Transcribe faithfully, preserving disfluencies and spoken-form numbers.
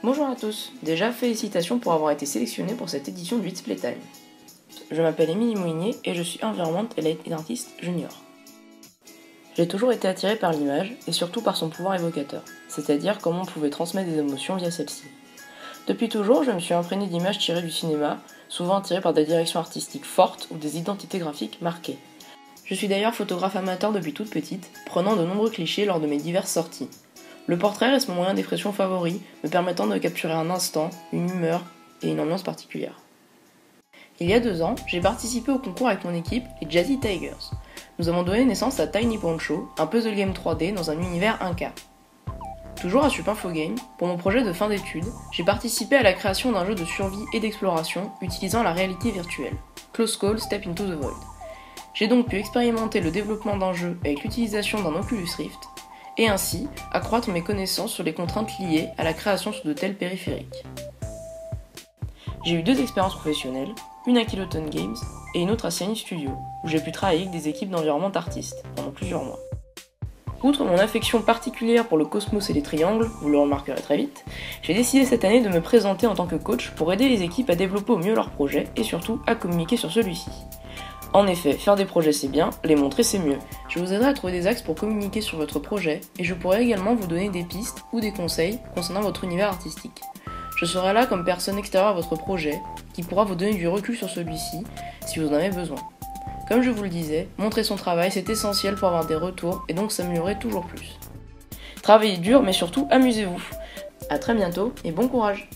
Bonjour à tous, déjà félicitations pour avoir été sélectionné pour cette édition du It's Playtime. Je m'appelle Émilie Mounier et je suis Environment and Artist Junior. J'ai toujours été attirée par l'image et surtout par son pouvoir évocateur, c'est-à-dire comment on pouvait transmettre des émotions via celle-ci. Depuis toujours, je me suis imprégnée d'images tirées du cinéma, souvent tirées par des directions artistiques fortes ou des identités graphiques marquées. Je suis d'ailleurs photographe amateur depuis toute petite, prenant de nombreux clichés lors de mes diverses sorties. Le portrait reste mon moyen d'expression favori, me permettant de capturer un instant, une humeur et une ambiance particulière. Il y a deux ans, j'ai participé au concours avec mon équipe, les Jazzy Tigers. Nous avons donné naissance à Tiny Poncho, un puzzle game trois D dans un univers un K. Toujours à Supinfogame, pour mon projet de fin d'études, j'ai participé à la création d'un jeu de survie et d'exploration utilisant la réalité virtuelle, Close Call Step into the Void. J'ai donc pu expérimenter le développement d'un jeu avec l'utilisation d'un Oculus Rift, et ainsi accroître mes connaissances sur les contraintes liées à la création sur de tels périphériques. J'ai eu deux expériences professionnelles, une à Kiloton Games et une autre à Cyanide Studio, où j'ai pu travailler avec des équipes d'environnement artistes pendant plusieurs mois. Outre mon affection particulière pour le cosmos et les triangles, vous le remarquerez très vite, j'ai décidé cette année de me présenter en tant que coach pour aider les équipes à développer au mieux leur projet et surtout à communiquer sur celui-ci. En effet, faire des projets c'est bien, les montrer c'est mieux. Je vous aiderai à trouver des axes pour communiquer sur votre projet et je pourrai également vous donner des pistes ou des conseils concernant votre univers artistique. Je serai là comme personne extérieure à votre projet qui pourra vous donner du recul sur celui-ci si vous en avez besoin. Comme je vous le disais, montrer son travail c'est essentiel pour avoir des retours et donc s'améliorer toujours plus. Travaillez dur mais surtout amusez-vous. A très bientôt et bon courage!